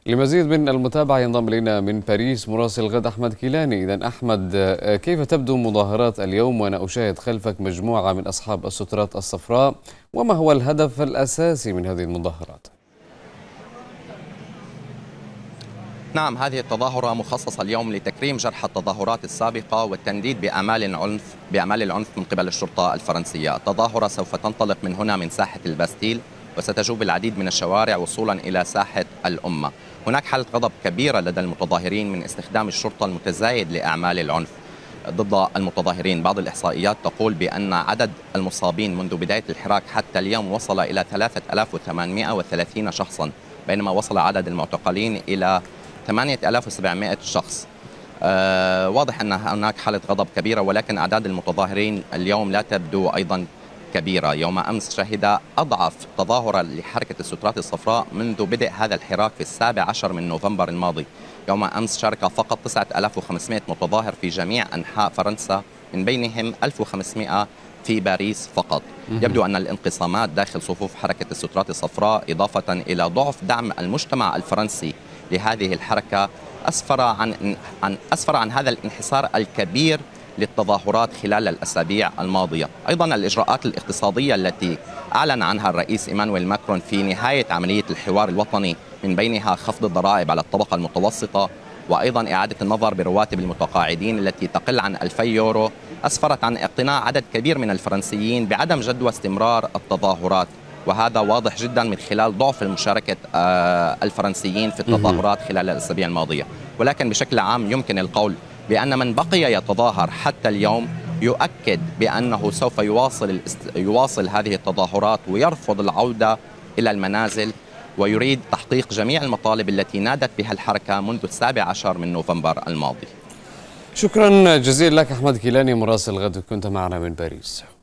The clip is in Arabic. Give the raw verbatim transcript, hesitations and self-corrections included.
لمزيد من المتابعة ينضم إلينا من باريس مراسل غد أحمد كيلاني. إذن أحمد، كيف تبدو مظاهرات اليوم وأنا أشاهد خلفك مجموعة من أصحاب السترات الصفراء، وما هو الهدف الأساسي من هذه المظاهرات؟ نعم، هذه التظاهرة مخصصة اليوم لتكريم جرحى التظاهرات السابقة والتنديد بأعمال العنف بأعمال العنف من قبل الشرطة الفرنسية. التظاهرة سوف تنطلق من هنا من ساحة الباستيل وستجوب العديد من الشوارع وصولا إلى ساحة الأمة. هناك حالة غضب كبيرة لدى المتظاهرين من استخدام الشرطة المتزايد لأعمال العنف ضد المتظاهرين. بعض الإحصائيات تقول بأن عدد المصابين منذ بداية الحراك حتى اليوم وصل إلى ثلاثة آلاف وثمانمئة وثلاثين شخصا، بينما وصل عدد المعتقلين إلى ثمانية آلاف وسبعمئة شخص. آه واضح أن هناك حالة غضب كبيرة، ولكن أعداد المتظاهرين اليوم لا تبدو أيضا كبيرة. يوم أمس شهد أضعف تظاهرة لحركة السترات الصفراء منذ بدء هذا الحراك في السابع عشر من نوفمبر الماضي. يوم أمس شارك فقط تسعة آلاف وخمسمئة متظاهر في جميع أنحاء فرنسا، من بينهم ألف وخمسمئة في باريس فقط. يبدو أن الانقسامات داخل صفوف حركة السترات الصفراء إضافة إلى ضعف دعم المجتمع الفرنسي لهذه الحركة أسفر عن عن أسفر عن هذا الانحسار الكبير للتظاهرات خلال الأسابيع الماضية. أيضا الإجراءات الاقتصادية التي أعلن عنها الرئيس إيمانويل ماكرون في نهاية عملية الحوار الوطني، من بينها خفض الضرائب على الطبقة المتوسطة وأيضا إعادة النظر برواتب المتقاعدين التي تقل عن ألفي يورو، أسفرت عن اقتناع عدد كبير من الفرنسيين بعدم جدوى استمرار التظاهرات. وهذا واضح جدا من خلال ضعف المشاركة الفرنسيين في التظاهرات خلال الأسابيع الماضية. ولكن بشكل عام يمكن القول بأن من بقي يتظاهر حتى اليوم يؤكد بأنه سوف يواصل يواصل هذه التظاهرات ويرفض العودة إلى المنازل، ويريد تحقيق جميع المطالب التي نادت بها الحركة منذ السابع عشر من نوفمبر الماضي. شكرا جزيلا لك أحمد كيلاني مراسل غد، كنت معنا من باريس.